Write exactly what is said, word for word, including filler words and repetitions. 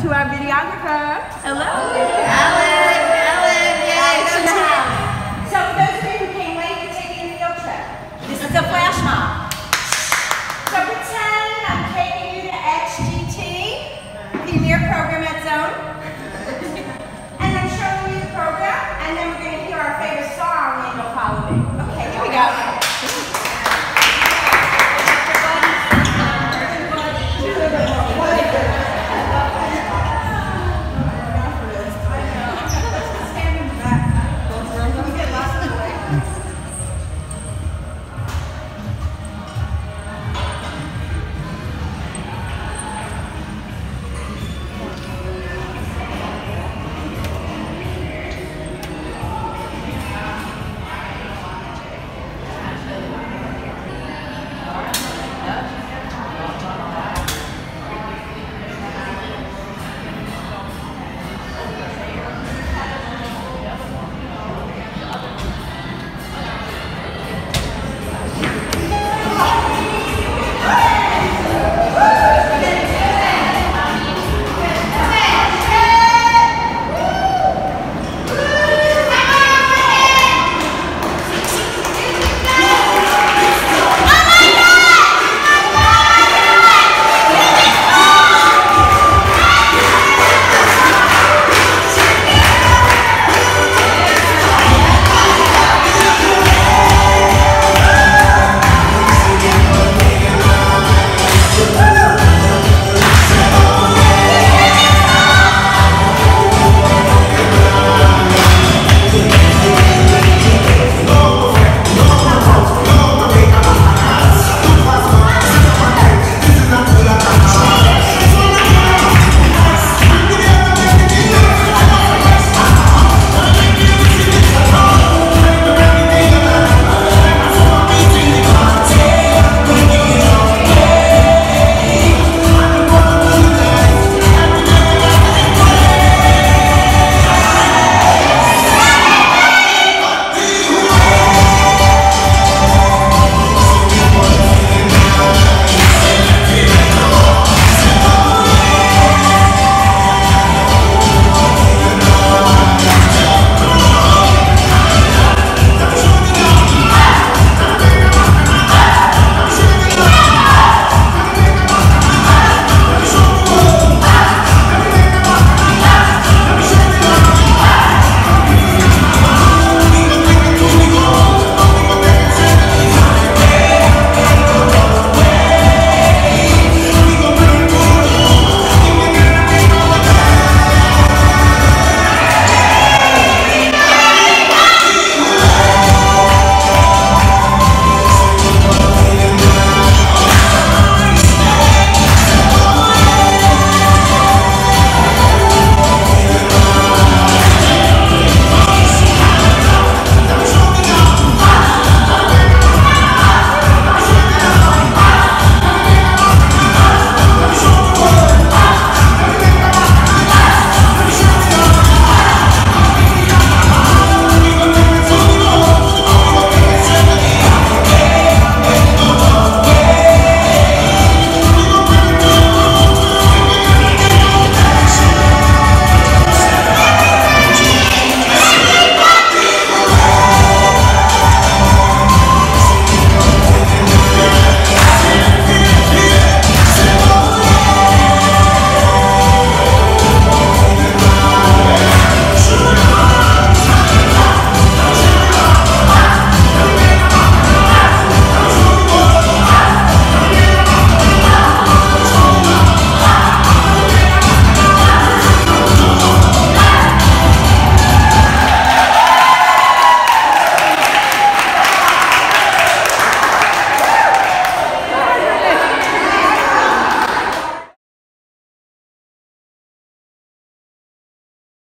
to our videographer. Hello. Ellen, Ellen, yay. So for those of you who came late, we're taking a field trip. This is a flash mob. So pretend I'm taking you to H G T, Premier Program at Zone. And I'm showing you the program, and then we're going to hear our favorite song, and you'll follow me. Okay, here we go.